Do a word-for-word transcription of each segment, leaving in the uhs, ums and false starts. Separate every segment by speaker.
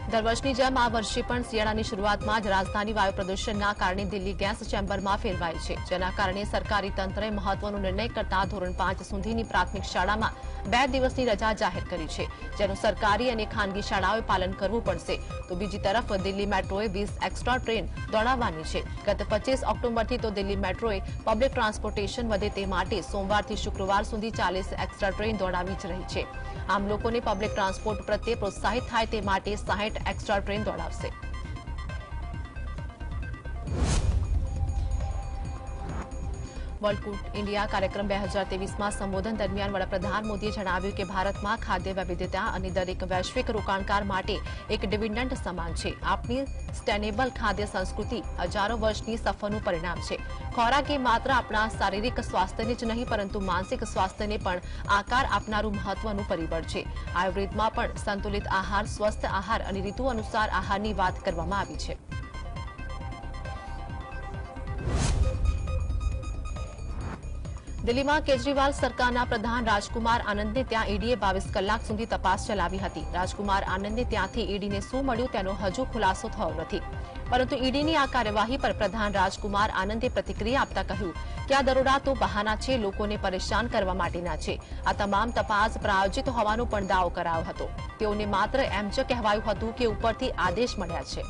Speaker 1: દર વર્ષની જેમ આ વર્ષે પણ શિયાળાની શરૂઆતમાં જ રાજધાની વાયુ પ્રદૂષણના કારણે દિલ્હી ગેસ ચેમ્બરમાં ફેરવાઈ છે, જેના કારણે સરકારી તંત્રએ મહત્વનો નિર્ણય કરતા ધોરણ પાંચ સુધીની પ્રાથમિક શાળામાં બે દિવસની રજા જાહેર કરી છે, જેનું સરકારી અને ખાનગી શાળાઓએ પાલન કરવું પડશે. તો બીજી તરફ દિલ્હી મેટ્રોએ વીસ એક્સ્ટ્રા ટ્રેન દોડાવવાની છે. ગત પચીસ ઓક્ટોબરથી તો દિલ્હી મેટ્રોએ પબ્લિક ટ્રાન્સપોર્ટેશન વધે તે માટે સોમવારથી શુક્રવાર સુધી ચાલીસ એક્સ્ટ્રા ટ્રેન દોડાવી જ રહી છે. આમ લોકોને પબ્લિક ટ્રાન્સપોર્ટ પ્રત્યે પ્રોત્સાહિત થાય તે માટે સાહીઠ એક્સ્ટ્રા ટ્રેન દોડાવશે. વર્લ્ડ કુક ઇન્ડિયા કાર્યક્રમ બે હજાર ત્રેવીસમાં સંબોધન દરમિયાન વડાપ્રધાન મોદીએ જણાવ્યું કે ભારતમાં ખાદ્ય વૈવિધ્યતા અને દરેક વૈશ્વિક રોકાણકાર માટે એક ડિવિડન્ડ સમાન છે. આપણી સસ્ટેનેબલ ખાદ્ય સંસ્કૃતિ હજારો વર્ષની સફરનું પરિણામ છે. ખોરાક એ માત્ર આપણા શારીરિક સ્વાસ્થ્યને જ નહીં પરંતુ માનસિક સ્વાસ્થ્યને પણ આકાર આપનારું મહત્વનું પરિબળ છે. આયુર્વેદમાં પણ સંતુલિત આહાર, સ્વસ્થ આહાર અને ઋતુ અનુસાર આહારની વાત કરવામાં આવી છે. દિલ્હીમાં કેજરીવાલ સરકારના પ્રધાન રાજકુમાર આનંદને ત્યાં ઈડીએ બાવીસ કલાક સુધી તપાસ ચલાવી હતી. રાજકુમાર આનંદને ત્યાંથી ઈડીને શું મળ્યું તેનો હજુ ખુલાસો થયો નથી. પરંતુ ઈડીની આ કાર્યવાહી પર પ્રધાન રાજકુમાર આનંદે પ્રતિક્રિયા આપતા કહ્યું કે આ દરોડા તો બહાના છે, લોકોને પરેશાન કરવા માટેના છે. આ તમામ તપાસ પ્રાયોજિત હોવાનો પણ દાવો કરાયો હતો. તેઓને માત્ર એમ જ કહેવાયું હતું કે ઉપરથી આદેશ મળ્યા છે.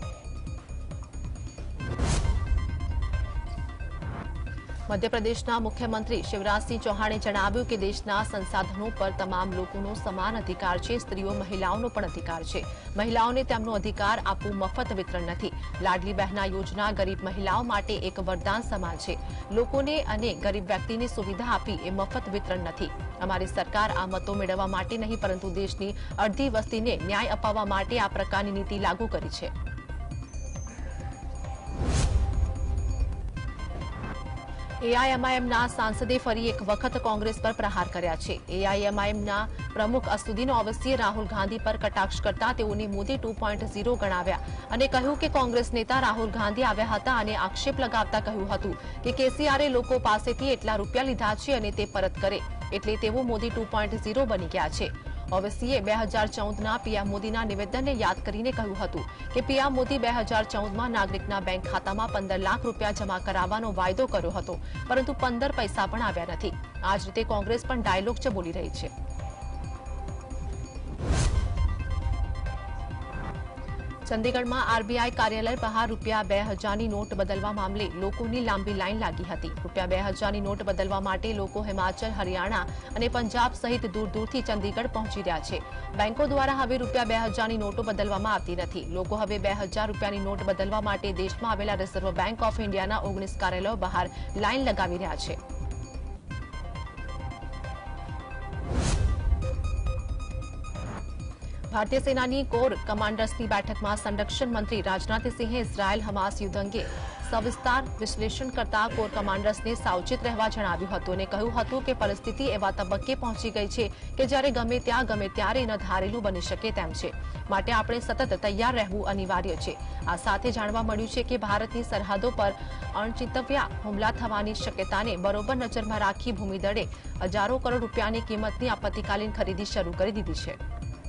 Speaker 1: મધ્યપ્રદેશના મુખ્યમંત્રી શિવરાજસિંહ ચૌહાણે જણાવ્યું કે દેશના સંસાધનો પર તમામ લોકોનો સમાન અધિકાર છે. સ્ત્રીઓ, મહિલાઓનો પણ અધિકાર છે. મહિલાઓને તેમનો અધિકાર આપવું મફત વિતરણ નથી. લાડલી બહેના યોજના ગરીબ મહિલાઓ માટે એક વરદાન સમાન છે. લોકોને અને ગરીબ વ્યક્તિને સુવિધા આપી એ મફત વિતરણ નથી. અમારી સરકાર આ મતો મેળવવા માટે નહીં પરંતુ દેશની અડધી વસ્તીને ન્યાય અપાવવા માટે આ પ્રકારની નીતિ લાગુ કરી છે. એઆઈએમઆઈએમના સાંસદે ફરી એક વખત કોંગ્રેસ પર પ્રહાર કર્યા છે. એઆઈએમઆઈએમના પ્રમુખ અસદુદ્દીન ઓવૈસીએ રાહુલ ગાંધી પર કટાક્ષ કરતા તેઓને મોદી ટુ પોઈન્ટ ઝીરો ગણાવ્યા અને કહ્યું કે કોંગ્રેસ નેતા રાહુલ ગાંધી આવ્યા હતા અને આક્ષેપ લગાવતા કહ્યું હતું કે કેસીઆરે લોકો પાસેથી એટલા રૂપિયા લીધા છે અને તે પરત કરે એટલે તેઓ મોદી ટુ પોઈન્ટ ઝીરો બની ગયા છે. ઓવૈસીએ બે હજાર ચૌદના પીએમ મોદીના નિવેદનને યાદ કરીને કહ્યું હતું કે પીએમ મોદી બે હજાર ચૌદમાં નાગરિકના બેંક ખાતામાં પંદર લાખ રૂપિયા જમા કરાવવાનો વાયદો કર્યો હતો, પરંતુ પંદર પૈસા પણ આવ્યા નથી. આ જ રીતે કોંગ્રેસ પણ ડાયલોગ જ બોલી રહી છે. ચંદીગઢમાં આરબીઆઈ કાર્યાલય બહાર રૂપિયા બે હજારની નોટ બદલવા મામલે લોકોની લાંબી લાઈન લાગી હતી. રૂપિયા બે હજારની નોટ બદલવા માટે લોકો હિમાચલ, હરિયાણા અને પંજાબ સહિત દૂર દૂરથી ચંદીગઢ પહોંચી રહ્યા છે. બેંકો દ્વારા હવે રૂપિયા બે હજારની નોટો બદલવામાં આવતી નથી. લોકો હવે બે હજાર રૂપિયાની નોટ બદલવા માટે દેશમાં આવેલા રિઝર્વ બેંક ઓફ ઇન્ડિયાના ઓગણીસ કાર્યાલયો બહાર લાઈન લગાવી રહ્યા છે. ભારતીય સેનાની કોર કમાન્ડર્સની બેઠકમાં સંરક્ષણ મંત્રી રાજનાથસિંહે ઇઝરાયલ હમાસ યુદ્ધ અંગે સવિસ્તાર વિશ્લેષણ કરતા કોર કમાન્ડર્સને સાવચેત રહેવા જણાવ્યું હતું અને કહ્યું હતું કે પરિસ્થિતિ એવા તબક્કે પહોંચી ગઈ છે કે જ્યારે ગમે ત્યાં ગમે ત્યારે ન ધારેલું બની શકે તેમ છે. માટે આપણે સતત તૈયાર રહેવું અનિવાર્ય છે. આ સાથે જાણવા મળ્યું છે કે ભારતની સરહદો પર અણચેતવ્યા હુમલા થવાની શક્યતાને બરોબર નજરમાં રાખી ભૂમિદળે હજારો કરોડ રૂપિયાની કિંમતની આપત્તિકાલીન ખરીદી શરૂ કરી દીધી છે.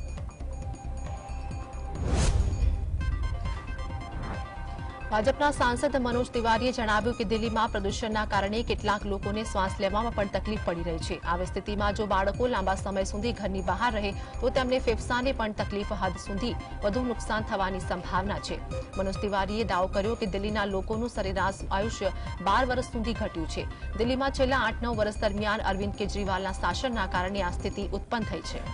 Speaker 1: ભાજપના સાંસદ મનોજ તિવારીએ જણાવ્યું કે દિલ્હીમાં પ્રદૂષણના કારણે કેટલાક લોકોને શ્વાસ લેવામાં પણ તકલીફ પડી રહી છે. આવી સ્થિતિમાં જો બાળકો લાંબા સમય સુધી ઘરની બહાર રહે તો તેમને ફેફસાને પણ તકલીફ હદ સુધી વધુ નુકસાન થવાની સંભાવના છે. મનોજ તિવારીએ દાવો કર્યો કે દિલ્હીના લોકોનું સરેરાશ આયુષ્ય બાર વર્ષ સુધી ઘટ્યું છે. દિલ્હીમાં છેલ્લા આઠ નવ વર્ષ દરમિયાન અરવિંદ કેજરીવાલના શાસનના કારણે આ સ્થિતિ ઉત્પન્ન થઈ છે.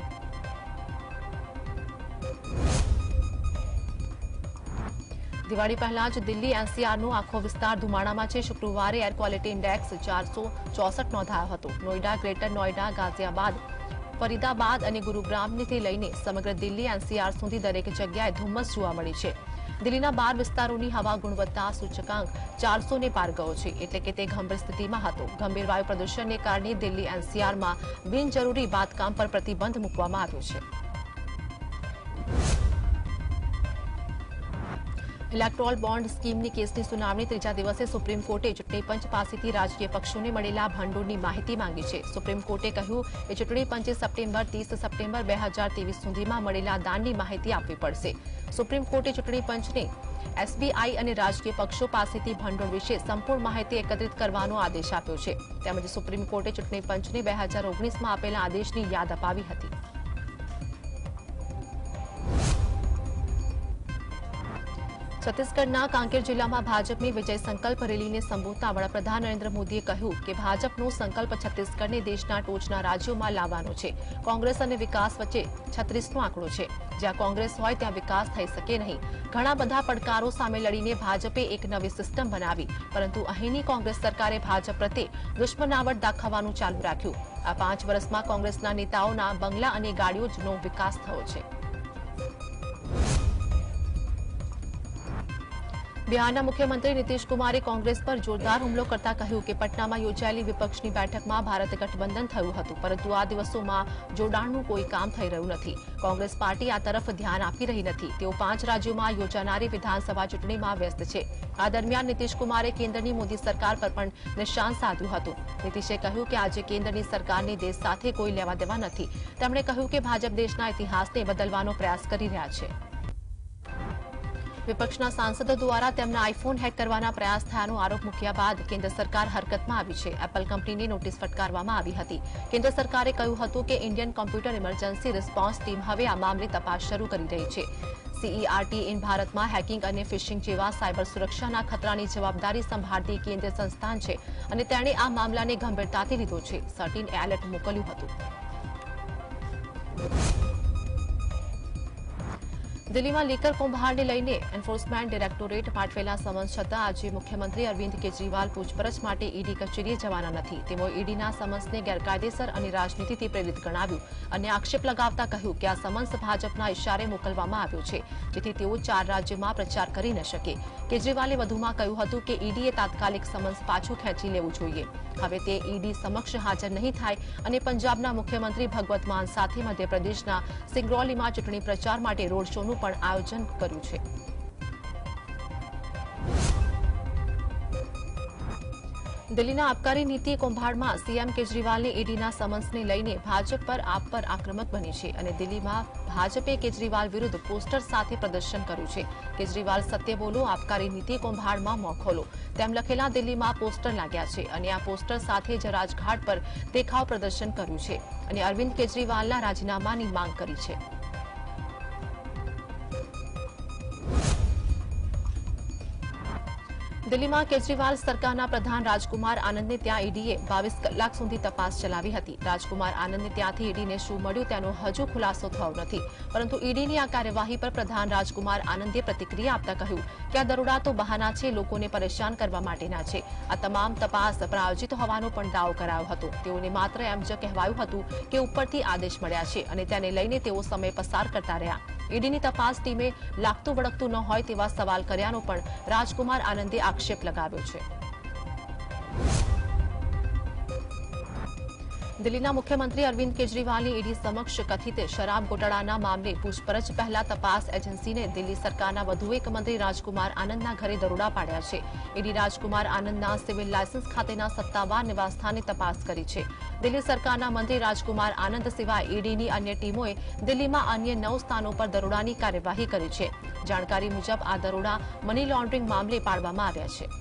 Speaker 1: દિવાળી પહેલા જ દિલ્હી એનસીઆરનો આખો વિસ્તાર ધુમાડામાં છે. શુક્રવારે એર ક્વોલિટી ઇન્ડેક્સ ચારસો ચોસઠ નોંધાયો હતો. નોઈડા, ગ્રેટર નોઈડા, ગાઝિયાબાદ, ફરીદાબાદ અને ગુરુગ્રામથી લઈને સમગ્ર દિલ્હી એનસીઆર સુધી દરેક જગ્યાએ ધુમ્મસ જોવા મળી છે. દિલ્હીના બાર વિસ્તારોની હવા ગુણવત્તા સૂચકાંક ચારસો ને પાર ગયો છે, એટલે કે તે ગંભીર સ્થિતિમાં હતો. ગંભીર વાયુ પ્રદૂષણને કારણે દિલ્હી એનસીઆરમાં બિનજરૂરી બાંધકામ પર પ્રતિબંધ મૂકવામાં આવ્યો છે. ઇલેક્ટોરલ બોન્ડ સ્કીમની કેસની સુનાવણી ત્રીજા દિવસે સુપ્રીમ કોર્ટે ચૂંટણી પંચ પાસેથી રાજકીય પક્ષોને મળેલા ભંડોળની માહિતી માંગી છે. સુપ્રીમ કોર્ટે કહ્યું કે ચૂંટણી પંચે સપ્ટેમ્બર ત્રીસ સપ્ટેમ્બર બે હજાર ત્રેવીસ સુધીમાં મળેલા દાનની માહિતી આપવી પડશે. સુપ્રીમ કોર્ટે ચૂંટણી પંચને એસબીઆઈ અને રાજકીય પક્ષો પાસેથી ભંડોળ વિશે સંપૂર્ણ માહિતી એકત્રિત કરવાનો આદેશ આપ્યો છે. તેમજ સુપ્રીમ કોર્ટે ચૂંટણી પંચને બે હજાર ઓગણીસમાં આપેલા આદેશની યાદ અપાવી હતી. છત્તીસગઢના કાંકેર જિલ્લામાં ભાજપની વિજય સંકલ્પ રેલીને સંબોધતા વડાપ્રધાન નરેન્દ્ર મોદીએ કહ્યું કે ભાજપનો સંકલ્પ છત્તીસગઢને દેશના ટોચના રાજ્યોમાં લાવવાનો છે. કોંગ્રેસ અને વિકાસ વચ્ચે છત્રીસનો આંકડો છે. જ્યાં કોંગ્રેસ હોય ત્યાં વિકાસ થઈ શકે નહીં. ઘણા બધા પડકારો સામે લડીને ભાજપે એક નવી સિસ્ટમ બનાવી, પરંતુ અહીંની કોંગ્રેસ સરકારે ભાજપ પ્રત્યે દુશ્મનાવટ દાખવવાનું ચાલુ રાખ્યું. આ પાંચ વર્ષમાં કોંગ્રેસના નેતાઓના બંગલા અને ગાડીઓનો વિકાસ થયો છે. બિહારના મુખ્યમંત્રી નીતિશ કુમારે કોંગ્રેસ પર જોરદાર હુમલો કરતા કહ્યું કે પટનામાં યોજાયેલી વિપક્ષની બેઠકમાં ભારત ગઠબંધન થયું હતું, પરંતુ આ દિવસોમાં જોડાણનું કોઈ કામ થઈ રહ્યું નથી. કોંગ્રેસ પાર્ટી આ તરફ ધ્યાન આપી રહી નથી. તેઓ પાંચ રાજ્યોમાં યોજાનારી વિધાનસભા ચૂંટણીમાં વ્યસ્ત છે. આ દરમિયાન નીતિશ કુમારે કેન્દ્રની મોદી સરકાર પર પણ નિશાન સાધ્યું હતું. નીતિશે કહ્યું કે આજે કેન્દ્રની સરકારને દેશ સાથે કોઈ લેવા દેવા નથી. તેમણે કહ્યું કે ભાજપ દેશના ઇતિહાસને બદલવાનો પ્રયાસ કરી રહ્યા છે. વિપક્ષના સાંસદો દ્વારા તેમના આઈફોન હેક કરવાના પ્રયાસ થયાનો આરોપ મૂક્યા બાદ કેન્દ્ર સરકાર હરકતમાં આવી છે. એપલ કંપનીને નોટિસ ફટકારવામાં આવી હતી. કેન્દ્ર સરકારે કહ્યું હતું કે Indian computer emergency response team હવે આ મામલે તપાસ શરૂ કરી રહી છે. સીઈઆરટી ઇન ભારતમાં હેકિંગ અને ફિશિંગ જેવા સાયબર સુરક્ષાના ખતરાની જવાબદારી સંભાળતી કેન્દ્રીય સંસ્થાન છે અને તેણે આ મામલાને ગંભીરતાથી લીધો છે. સર્ટીન એલર્ટ મોકલ્યું હતું. દિલ્હીમાં લીકર કૌભાંડને લઈને એન્ફોર્સમેન્ટ ડિરેક્ટોરેટ પાઠવેલા સમન્સ છતાં આજે મુખ્યમંત્રી અરવિંદ કેજરીવાલ પૂછપરછ માટે ઈડી કચેરીએ જવાના નથી. તેઓએ ઈડીના સમન્સને ગેરકાયદેસર અને રાજનીતિથી પ્રેરિત ગણાવ્યું અને આક્ષેપ લગાવતા કહ્યું કે આ સમન્સ ભાજપના ઇશારે મોકલવામાં આવ્યો છે, જેથી તેઓ ચાર રાજ્યોમાં પ્રચાર કરી ન શકે. કેજરીવાલે વધુમાં કહ્યું હતું કે ઈડીએ તાત્કાલિક સમન્સ પાછું ખેંચી લેવું જોઈએ. હવે તે ઈડી સમક્ષ હાજર નહીં થાય અને પંજાબના મુખ્યમંત્રી ભગવત માન સાથે મધ્યપ્રદેશના સિંગરૌલીમાં ચૂંટણી પ્રચાર માટે રોડ શોનું પણ આયોજન કર્યું છે. દિલ્હીના આબકારી નીતિ કૌભાંડમાં સીએમ કેજરીવાલની ઈડીના સમન્સને લઈને ભાજપ પર આપ પર આક્રમક બની છે અને દિલ્હીમાં ભાજપે કેજરીવાલ વિરુદ્ધ પોસ્ટર સાથે પ્રદર્શન કર્યું છે. કેજરીવાલ સત્ય બોલો, આબકારી નીતિ કૌભાંડમાં મોં ખોલો તેમ લખેલા દિલ્હીમાં પોસ્ટર લાગ્યા છે અને આ પોસ્ટર સાથે જ રાજઘાટ પર દેખાવ પ્રદર્શન કર્યું છે અને અરવિંદ કેજરીવાલના રાજીનામાની માંગ કરી છે. દિલ્હીમાં કેજરીવાલ સરકારના પ્રધાન રાજકુમાર આનંદને ત્યાં ઈડીએ બાવીસ કલાક સુધી તપાસ ચલાવી હતી. રાજકુમાર આનંદને ત્યાંથી ઈડીને શું મળ્યું તેનો હજુ ખુલાસો થયો નથી, પરંતુ ઈડીની આ કાર્યવાહી પર પ્રધાન રાજકુમાર આનંદે પ્રતિક્રિયા આપતા કહ્યું કે આ દરોડા તો બહાના છે, લોકોને પરેશાન કરવા માટેના છે. આ તમામ તપાસ પ્રાયોજિત હોવાનો પણ દાવો કરાયો હતો. તેઓને માત્ર એમ જ કહેવાયું હતું કે ઉપરથી આદેશ મળ્યા છે અને તેને લઈને તેઓ સમય પસાર કરતા રહ્યા. ઈડીની તપાસ ટીમે લાગતું વળગતું ન હોય તેવા સવાલ કર્યાનો પણ રાજકુમાર આનંદે આક્ષેપ લગાવ્યો છે. દિલ્હીના મુખ્યમંત્રી અરવિંદ કેજરીવાલની ઈડી સમક્ષ કથિત શરાબ ગોટાળાના મામલે પૂછપરછ પહેલા તપાસ એજન્સીને દિલ્હી સરકારના વધુ એક મંત્રી રાજકુમાર આનંદના ઘરે દરોડા પાડ્યા છે. ઈડી રાજકુમાર આનંદના સિવિલ લાયસન્સ ખાતેના સત્તાવાર નિવાસસ્થાને તપાસ કરી છે. દિલ્હી સરકારના મંત્રી રાજકુમાર આનંદ સિવાય ઈડીની અન્ય ટીમોએ દિલ્હીમાં અન્ય નવ સ્થાનો પર દરોડાની કાર્યવાહી કરી છે. જાણકારી મુજબ આ દરોડા મની લોન્ડરિંગ મામલે પાડવામાં આવ્યા છે.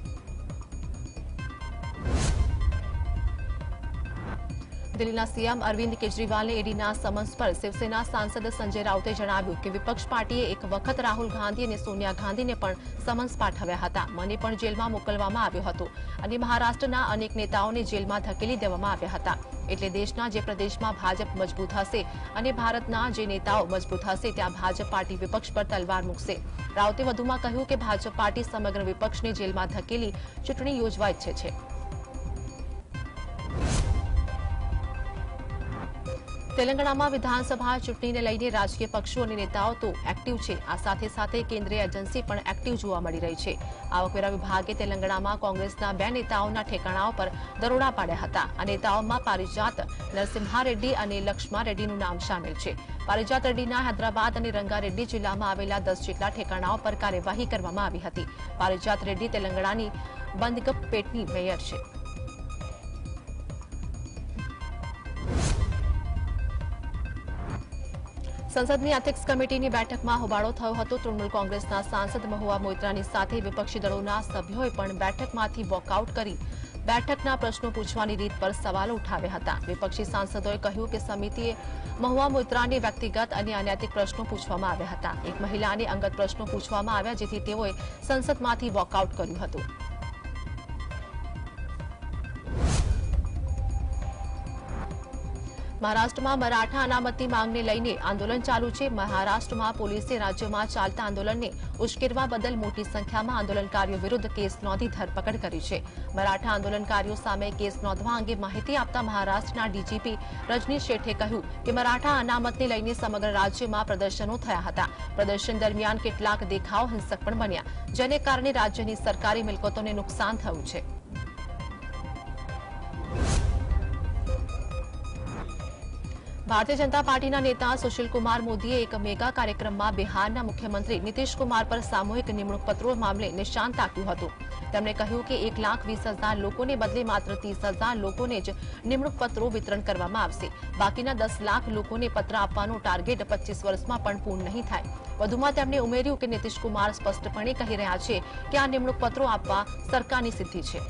Speaker 1: દિલ્હીના સીએમ અરવિંદ કેજરીવાલને ઈડીના સમન્સ પર શિવસેના સાંસદ સંજય રાઉતે જણાવ્યું કે વિપક્ષ પાર્ટીએ એક વખત રાહુલ ગાંધી અને સોનિયા ગાંધીને પણ સમન્સ પાઠવ્યા હતા. મને પણ જેલમાં મોકલવામાં આવ્યો હતો અને મહારાષ્ટ્રના અનેક નેતાઓને જેલમાં ધકેલી દેવામાં આવ્યા હતા. એટલે દેશના જે પ્રદેશમાં ભાજપ મજબૂત હશે અને ભારતના જે નેતાઓ મજબૂત હશે ત્યાં ભાજપ પાર્ટી વિપક્ષ પર તલવાર મૂકશે. રાઉતે વધુમાં કહ્યું કે ભાજપ પાર્ટી સમગ્ર વિપક્ષને જેલમાં ધકેલી ચૂંટણી યોજવા ઈચ્છે છે. તેલંગાણામાં વિધાનસભા ચૂંટણીને લઈને રાજકીય પક્ષો અને નેતાઓ તો એક્ટિવ છે, આ સાથે સાથે કેન્દ્રીય એજન્સી પણ એક્ટિવ જોવા મળી રહી છે। આવકવેરા વિભાગે તેલંગાણામાં કોંગ્રેસના બે નેતાઓના ઠેકાણાઓ પર દરોડા પાડ્યા હતા। આ નેતાઓમાં પારિજાત નરસિમ્હા રેડ્ડી અને લક્ષ્મા રેડ્ડીનું નામ સામેલ છે। પારિજાત રેડ્ડીના હૈદરાબાદ અને રંગારેડ્ડી જિલ્લામાં આવેલા દસ જેટલા ઠેકાણાઓ પર કાર્યવાહી કરવામાં આવી હતી। પારિજાત રેડ્ડી તેલંગાણાની બંદગપેટની મેયર છે। સંસદની એથિક્સ કમિટીની બેઠકમાં હોબાળો થયો હતો। તૃણમૂલ કોંગ્રેસના સાંસદ મહુઆ મોઇત્રાની સાથે વિપક્ષી દળોના સભ્યોએ પણ બેઠકમાંથી વોકઆઉટ કરી બેઠકના પ્રશ્નો પૂછવાની રીત પર સવાલો ઉઠાવ્યા હતા। વિપક્ષી સાંસદોએ કહ્યું કે સમિતિએ મહુઆ મોઇત્રાને વ્યક્તિગત અને અનૈતિક પ્રશ્નો પૂછવામાં આવ્યા હતા। એક મહિલાને અંગત પ્રશ્નો પૂછવામાં આવ્યા, જેથી તેઓએ સંસદમાંથી વોકઆઉટ કર્યું હતું। મહારાષ્ટ્રમાં મરાઠા અનામતની માંગને લઈને આંદોલન ચાલુ છે। મહારાષ્ટ્રમાં પોલીસે રાજ્યમાં ચાલતા આંદોલનને ઉશ્કેરવા બદલ મોટી સંખ્યામાં આંદોલનકારીઓ વિરુદ્ધ કેસ નોંધી ધરપકડ કરી છે। મરાઠા આંદોલનકારીઓ સામે કેસ નોંધવા અંગે માહિતી આપતા મહારાષ્ટ્રના ડીજીપી રજનીશ શેઠે કહ્યું કે મરાઠા અનામતને લઈને સમગ્ર રાજ્યમાં પ્રદર્શનો થયા હતા। પ્રદર્શન દરમિયાન કેટલાક દેખાવ હિંસક પણ બન્યા, જેને કારણે રાજ્યની સરકારી મિલકતોને નુકસાન થયું છે। भारतीय जनता पार्टीना नेता सुशील कुमार मोदीए एक मेगा कार्यक्रमમાં બિહારના મુખ્યમંત્રી નીતિશ કુમાર પર સામૂહિક નિમણૂક પત્રો મામલે નિશાન તાક્યું હતું। તેમણે કહ્યું કે એક લાખ વીસ હજાર લોકોને બદલે માત્ર ત્રીસ હજાર લોકોને જ નિમણૂક પત્રો વિતરણ કરવામાં આવશે। બાકીના દસ લાખ લોકોને પત્ર આપવાનો ટાર્ગેટ પચીસ વર્ષમાં પણ પૂર્ણ નહીં થાય। વધુમાં તેમણે ઉમેર્યું કે નીતિશ કુમાર સ્પષ્ટપણે કહી રહ્યા છે કે આ નિમણૂક પત્રો આપવા સરકારની સિદ્ધિ છે।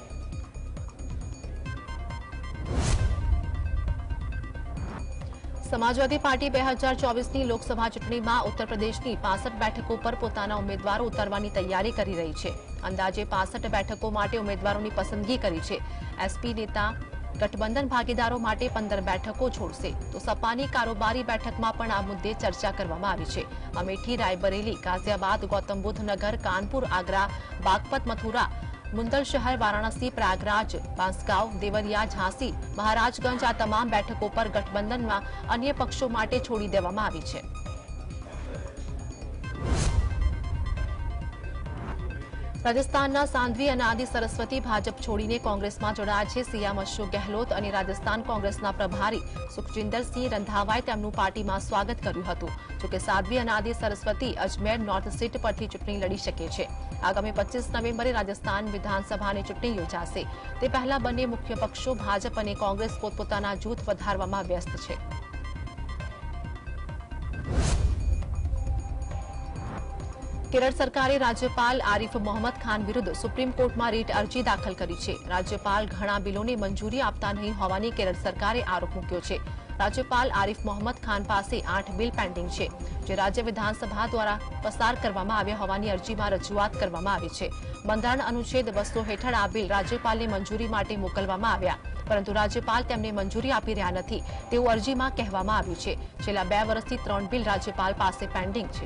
Speaker 1: समाजवादी पार्टी બે હજાર ચોવીસની લોકસભા ચૂંટણીમાં ઉત્તર પ્રદેશની પાસઠ બેઠકો પર પોતાના ઉમેદવારો ઉતારવાની તૈયારી કરી રહી છે। અંદાજે પાસઠ બેઠકો માટે ઉમેદવારોની પસંદગી કરી છે। એસપી નેતા ગઠબંધન ભાગીદારો માટે પંદર બેઠકો છોડશે, તો સપાની કારોબારી બેઠકમાં પણ આ મુદ્દે ચર્ચા કરવામાં આવી છે। અમેઠી, રાયબરેલી, ગાઝિયાબાદ, ગૌતમ બુદ્ધ નગર, કાનपुर, आगरा, बागपत, मथुरा, मुंदल शहर, वाराणसी, प्रयागराज, बांसगांव, देवरिया, झांसी, महाराजगंज आ તમામ બેઠકો પર ગઠબંધનમાં અન્ય પક્ષો માટે છોડી દેવામાં આવી છે। રાજસ્થાનના સાંધ્વી અને આદિ સરસ્વતી ભાજપ છોડીને કોંગ્રેસમાં જોડાયા છે। સીએમ અશોક ગેહલોત અને રાજસ્થાન કોંગ્રેસના પ્રભારી સુખજિંદરસિંહ રંધાવાએ તેમનું પાર્ટીમાં સ્વાગત કર્યું હતું। જોકે સાધ્વી અને આદિ સરસ્વતી અજમેર નોર્થ સીટ પરથી ચૂંટણી લડી શકે છે। આગામી પચીસ નવેમ્બરે રાજસ્થાન વિધાનસભાની ચૂંટણી યોજાશે। તે પહેલા બંને મુખ્ય પક્ષો ભાજપ અને કોંગ્રેસ પોતપોતાના જૂથ વધારવામાં વ્યસ્ત છે। केरल सरकारे राज्यपाल आरिफ मोहम्मद खान विरुद्ध सुप्रीम कोर्ट में રીટ અરજી દાખલ કરી છે। રાજ્યપાલ ઘણા બિલોને મંજૂરી આપતા નહીં હોવાની કેરળ સરકારે આરોપ મૂક્યો છે। રાજ્યપાલ આરિફ મોહમ્મદ ખાન પાસે આઠ બિલ પેન્ડિંગ છે, જે રાજ્ય વિધાનસભા દ્વારા પસાર કરવામાં આવ્યા હોવાની અરજીમાં રજૂઆત કરવામાં આવી છે। બંધારણ અનુચ્છેદ બસો હેઠળ આ બિલ રાજ્યપાલને મંજૂરી માટે મોકલવામાં આવ્યા, પરંતુ રાજ્યપાલ તેમને મંજૂરી આપી રહ્યા નથી તેવું અરજીમાં કહેવામાં આવ્યું છે। છેલ્લા બે વર્ષથી ત્રણ બિલ રાજ્યપાલ પાસે પેન્ડિંગ છે।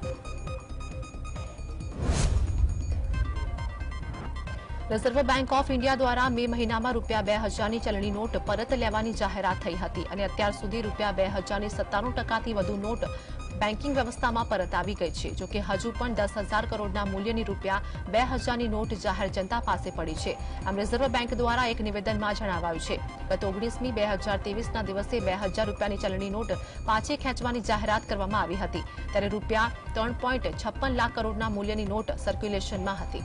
Speaker 1: रिजर्व बैंक ऑफ इंडिया द्वारा मे महीनाમાં રૂપિયા બે હજારની ચલણી નોટ પરત લેવાની જાહેરાત થઈ હતી અને અત્યાર સુધી રૂપિયા બે હજારની સત્તાણું ટકાથી વધુ નોટ બેન્કિંગ વ્યવસ્થામાં પરત આવી ગઈ છે। જો કે હજુ પણ દસ હજાર કરોડના મૂલ્યની રૂપિયા બે હજારની નોટ જાહેર જનતા પાસે પડી છે। આમ રિઝર્વ બેંક દ્વારા એક નિવેદનમાં જણાવાયું છે ગત ઓગણીસમી બે હજાર ત્રેવીસના દિવસે બે હજાર રૂપિયાની ચલણી નોટ પાછી ખેંચવાની જાહેરાત કરવામાં આવી હતી, ત્યારે રૂપિયા ત્રણ પોઈન્ટ છપ્પન લાખ કરોડના મૂલ્યની નોટ સર્ક્યુલેશનમાં હતી।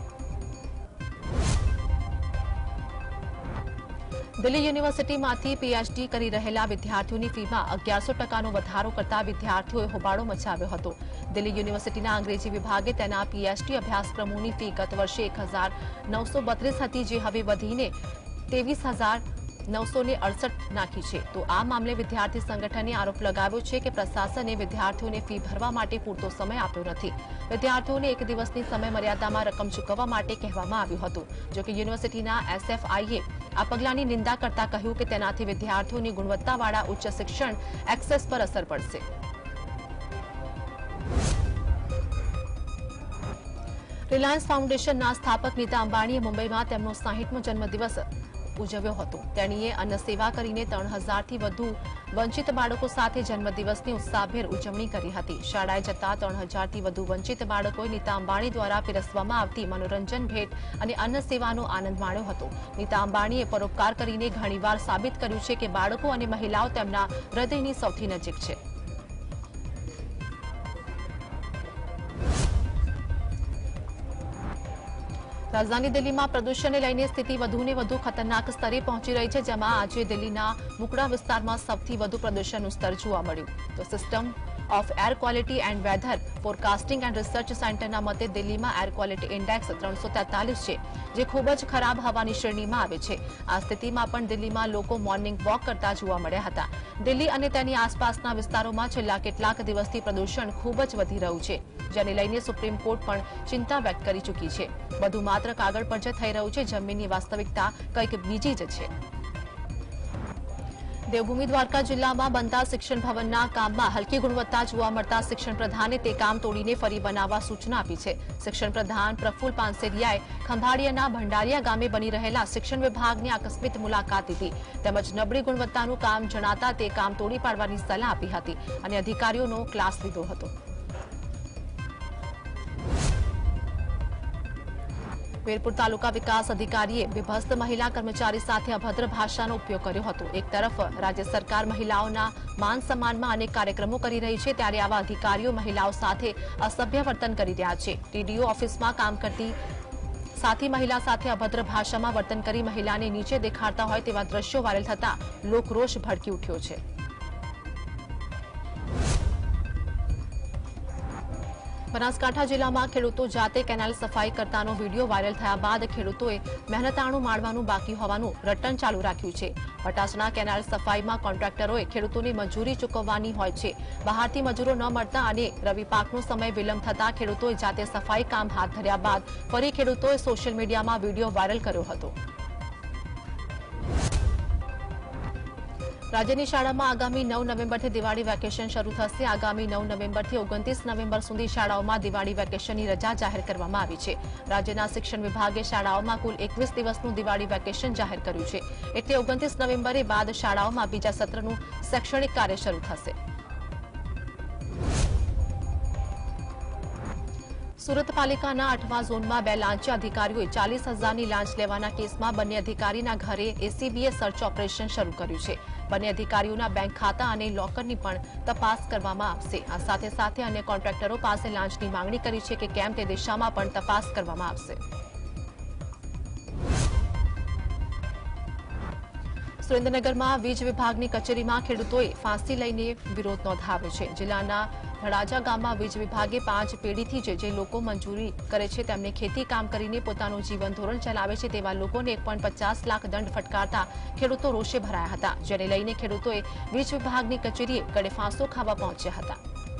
Speaker 1: દિલ્હી યુનિવર્સિટીમાંથી પીએચડી કરી રહેલા વિદ્યાર્થીઓની ફીમાં અગિયારસો ટકાનો વધારો કરતા વિદ્યાર્થીઓએ હોબાળો મચાવ્યો હતો। દિલ્હી યુનિવર્સિટીના અંગ્રેજી વિભાગે તેના પીએચડી અભ્યાસક્રમોની ફી ગત વર્ષે એક હજાર નવસો બત્રીસ હતી, જે હવે વધીને ત્રેવીસ હજાર નવસો ને અડસઠ નાખી છે। તો આ મામલે વિદ્યાર્થી સંગઠને આરોપ લગાવ્યો છે કે પ્રશાસને વિદ્યાર્થીઓને ફી ભરવા માટે પૂરતો સમય આપ્યો નથી। વિદ્યાર્થીઓને એક દિવસની સમય મર્યાદામાં રકમ ચૂકવવા માટે કહેવામાં આવ્યું હતું। જો કે યુનિવર્સિટીના એસએફઆઈએ આ પગલાંની નિંદા કરતા કહ્યું કે તેનાથી વિદ્યાર્થીઓની ગુણવત્તાવાળા ઉચ્ચ શિક્ષણ એક્સેસ પર અસર પડશે। રિલાયન્સ ફાઉન્ડેશનના સ્થાપક નીતા અંબાણીએ મુંબઈમાં તેમનો સાહીઠમો જન્મદિવસ ઉજવ્યો હતો। તેણીએ અન્ન સેવા કરીને ત્રણ હજારથી વધુ વંચિત બાળકો સાથે જન્મદિવસની ઉત્સાહભેર ઉજવણી કરી હતી। શાળાએ જતા ત્રણ હજારથી વધુ વંચિત બાળકોએ નીતા અંબાણી દ્વારા પીરસવામાં આવતી મનોરંજન ભેટ અને અન્ન સેવાનો આનંદ માણ્યો હતો। નીતા અંબાણીએ પરોપકાર કરીને ઘણીવાર સાબિત કર્યું છે કે બાળકો અને મહિલાઓ તેમના હૃદયની સૌથી નજીક છે। રાજધાની દિલ્હીમાં પ્રદૂષણને લઈને સ્થિતિ વધુને વધુ ખતરનાક સ્તરે પહોંચી રહી છે, જેમાં આજે દિલ્હીના મુકડા વિસ્તારમાં સૌથી વધુ પ્રદૂષણનું સ્તર જોવા મળ્યું। તો system of air quality and weather forecasting and research સેન્ટરના મતે દિલ્હીમાં એર ક્વોલિટી ઇન્ડેક્સ ત્રણસો તેતાલીસ છે, જે ખૂબ જ ખરાબ હવાની શ્રેણીમાં આવે છે। આ સ્થિતિમાં પણ દિલ્હીમાં લોકો મોર્નિંગ વોક કરતા જોવા મળ્યા હતા। દિલ્હી અને તેની આસપાસના વિસ્તારોમાં છેલ્લા કેટલાક દિવસથી પ્રદૂષણ ખૂબ જ વધી રહ્યું છે, જેને લઈને સુપ્રીમ કોર્ટ પણ ચિંતા વ્યક્ત કરી ચૂકી છે। બધું માત્ર કાગળ પર જ થઈ રહ્યું છે, જમીનની વાસ્તવિકતા કંઈક બીજી જ છે। દેવભૂમિ દ્વારકા જિલ્લામાં બનતા શિક્ષણ ભવનના કામમાં હલકી ગુણવત્તા જોવા મળતા શિક્ષણ પ્રધાને તે કામ તોડીને ફરી બનાવવા સૂચના આપી છે। શિક્ષણ પ્રધાન પ્રફુલ પાનસેરિયાએ ખંભાળિયાના ભંડારિયા ગામે બની રહેલા શિક્ષણ વિભાગની આકસ્મિક મુલાકાત લીધી તેમજ નબળી ગુણવત્તાનું કામ જણાતા તે કામ તોડી પાડવાની સલાહ આપી હતી અને અધિકારીઓનો ક્લાસ લીધો હતો। વીરપુર તાલુકા વિકાસ અધિકારીએ વિભસ્ત મહિલા કર્મચારી સાથે અભદ્ર ભાષાનો ઉપયોગ કર્યો હતો। એક તરફ રાજ્ય સરકાર મહિલાઓના માન સન્માનમાં અનેક કાર્યક્રમો કરી રહી છે, ત્યારે આવા અધિકારીઓ મહિલાઓ સાથે અસભ્ય વર્તન કરી રહ્યા છે। ટીડીઓ ઓફિસમાં કામ કરતી સાથી મહિલા સાથે અભદ્ર ભાષામાં વર્તન કરી મહિલાને નીચે દેખાડતા હોય તેવા દ્રશ્યો વાયરલ થતા લોકરોષ ભડકી ઉઠ્યો છે। બનાસકાંઠા જિલ્લામાં ખેડૂતો જાતે કેનાલ સફાઈ કરતાનો વિડીયો વાયરલ થયા બાદ ખેડૂતોએ મહેનતાણું માણવાનું બાકી હોવાનું રટણ ચાલુ રાખ્યું છે। પટાસણા કેનાલ સફાઈમાં કોન્ટ્રાક્ટરોએ ખેડૂતોને મજૂરી ચૂકવવાની હોય છે, બહારથી મજૂરો ન મળતા અને રવિ પાકનો સમય વિલંબ થતા ખેડૂતોએ જાતે સફાઈ કામ હાથ ધર્યા બાદ ફરી ખેડૂતોએ સોશિયલ મીડિયામાં વિડીયો વાયરલ કર્યો હતો। રાજ્યની શાળામાં આગામી નવ નવેમ્બરથી દિવાળી વેકેશન શરૂ થશે। આગામી નવ નવેમ્બરથી ઓગણત્રીસ નવેમ્બર સુધી શાળાઓમાં દિવાળી વેકેશનની રજા જાહેર કરવામાં આવી છે। રાજ્યના શિક્ષણ વિભાગે શાળાઓમાં કુલ એકવીસ દિવસનું દિવાળી વેકેશન જાહેર કર્યું છે, એટલે ઓગણત્રીસ નવેમ્બરે બાદ શાળાઓમાં બીજા સત્રનું શૈક્ષણિક કાર્ય શરૂ થશે। સુરત પાલિકાના આઠમા ઝોનમાં બે લાંચી અધિકારીઓએ ચાલીસ હજારની લાંચ લેવાના કેસમાં બંને અધિકારીના ઘરે એસીબીએ સર્ચ ઓપરેશન શરૂ કર્યું છે। બંને અધિકારીઓના બેંક ખાતા અને લોકરની પણ તપાસ કરવામાં આવશે। આ સાથે સાથે અન્ય કોન્ટ્રાક્ટરો પાસે લાંચની માંગણી કરી છે કે કેમ તે દિશામાં પણ તપાસ કરવામાં આવશે। સુરેન્દ્રનગરમાં વીજ વિભાગની કચેરીમાં ખેડૂતોએ ફાંસી લઈને વિરોધ નોંધાવ્યો છે। જિલ્લાના ધડાજા ગામમાં વીજ વિભાગે પાંચ પેઢીથી જે જે લોકો મંજૂરી કરે છે તેમને ખેતી કામ કરીને પોતાનું જીવન ધોરણ ચલાવે છે તેવા લોકોને એક પોઈન્ટ પચાસ લાખ દંડ ફટકારતા ખેડૂતો રોષે ભરાયા હતા, જેને લઈને ખેડૂતોએ વીજ વિભાગની કચેરીએ ગળે ફાંસો ખાવા પહોંચ્યા હતા।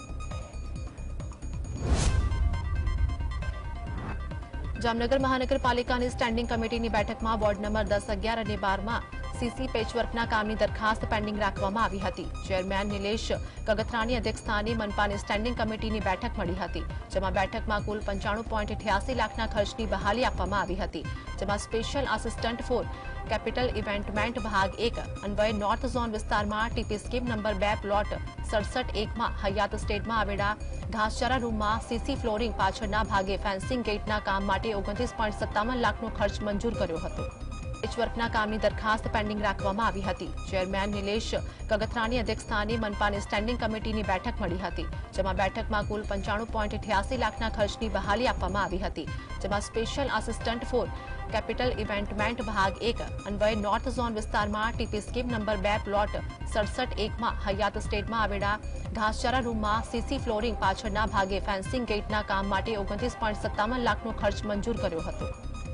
Speaker 1: જામનગર મહાનગરપાલિકાની સ્ટેન્ડિંગ કમિટીની બેઠકમાં વોર્ડ નંબર દસ અગિયાર અને બારમાં સીસી પેચવર્કના કામની દરખાસ્ત પેન્ડિંગ રાખવામાં આવી હતી। ચેરમેન નિલેશ કગથરાની અધ્યક્ષસ્થાને મનપાની સ્ટેન્ડિંગ કમિટીની બેઠક મળી હતી, જેમાં બેઠકમાં કુલ પંચાણું પોઈન્ટ અઠ્યાસી લાખના ખર્ચની બહાલી આપવામાં આવી હતી, જેમાં special assistant for capital investment ભાગ એક અન્વયે નોર્થ ઝોન વિસ્તારમાં ટીપી સ્કીમ નંબર બે પ્લોટ સડસઠ એકમાં હયાત સ્ટેટમાં આવેલા ઘાસચારા રૂમમાં સીસી ફ્લોરિંગ પાછળના ભાગે ફેન્સિંગ ગેટના કામ માટે ઓગણત્રીસ પોઈન્ટ સત્તાવન લાખનો ખર્ચ મંજૂર કર્યો હતો। પેચવર્કના કામની દરખાસ્ત પેન્ડિંગ રાખવામાં આવી હતી। ચેરમેન નિલેશ કગથરાની અધ્યક્ષસ્થાને મનપાની સ્ટેન્ડિંગ કમિટીની બેઠક મળી હતી, જેમાં બેઠકમાં કુલ પંચાણું પોઈન્ટ અઠ્યાસી લાખના ખર્ચની બહાલી આપવામાં આવી હતી, જેમાં special assistant for capital investment ભાગ એક અન્વયે નોર્થ ઝોન વિસ્તારમાં ટીપી સ્કીમ નંબર બે પ્લોટ સડસઠ એકમાં હયાત સ્ટેટમાં આવેલા ઘાસચારા રૂમમાં સીસી ફ્લોરિંગ પાછળના ભાગે ફેન્સિંગ ગેટના કામ માટે ઓગણત્રીસ પોઈન્ટ સત્તાવન લાખનો ખર્ચ મંજૂર કર્યો હતો।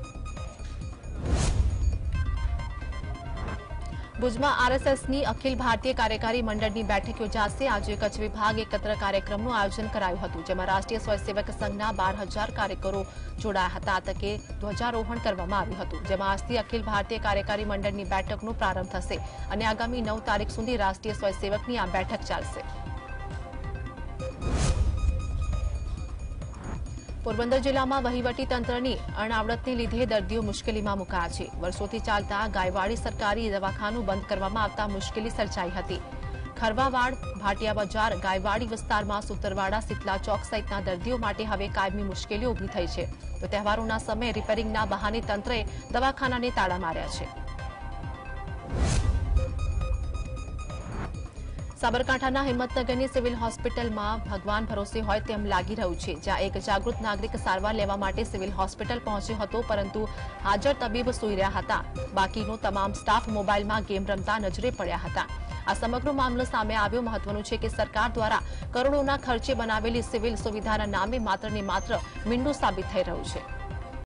Speaker 1: ભુજમાં આરએસએસની અખિલ ભારતીય કાર્યકારી મંડળની બેઠક યોજાશે। આજે કચ્છ વિભાગ એકત્ર કાર્યક્રમનું આયોજન કરાયું હતું, જેમાં રાષ્ટ્રીય સ્વયંસેવક સંઘના બાર હજાર કાર્યકરો જોડાયા હતા। આ તકે ધ્વજારોહણ કરવામાં આવ્યું હતું, જેમાં આજથી અખિલ ભારતીય કાર્યકારી મંડળની બેઠકનો પ્રારંભ થશે અને આગામી નવ તારીખ સુધી રાષ્ટ્રીય સ્વયંસેવકની આ બેઠક ચાલશે। પોરબંદર જિલ્લામાં વહીવટી તંત્રની અણાવડતને લીધે દર્દીઓ મુશ્કેલીમાં મુકાયા છે। વર્ષોથી ચાલતા ગાયવાડી સરકારી દવાખાનું બંધ કરવામાં આવતા મુશ્કેલી સર્જાઈ હતી। ખરવાવાડ, ભાટિયા બજાર, ગાયવાડી વિસ્તારમાં સુતરવાડા, સિતલા ચોક સહિતના દર્દીઓ માટે હવે કાયમી મુશ્કેલીઓ ઊભી થઈ છે. તો તહેવારોના સમયે રિપેરિંગના બહાને તંત્રએ દવાખાનાને તાળા માર્યા છે. સાબરકાંઠાના હિંમતનગરની સિવિલ હોસ્પિટલમાં ભગવાન ભરોસે હોય તેમ લાગી રહ્યું છે, જ્યાં એક જાગૃત નાગરિક સારવાર લેવા માટે સિવિલ હોસ્પિટલ પહોંચ્યો હતો, પરંતુ હાજર તબીબ સૂઈ રહ્યા હતા. બાકીનો તમામ સ્ટાફ મોબાઈલમાં ગેમ રમતા નજરે પડ્યા હતા. આ સમગ્ર મામલો સામે આવ્યો. મહત્વનું છે કે સરકાર દ્વારા કરોડોના ખર્ચે બનાવેલી સિવિલ સુવિધાના નામે માત્ર ને માત્ર મીંડું સાબિત થઈ રહ્યું છે.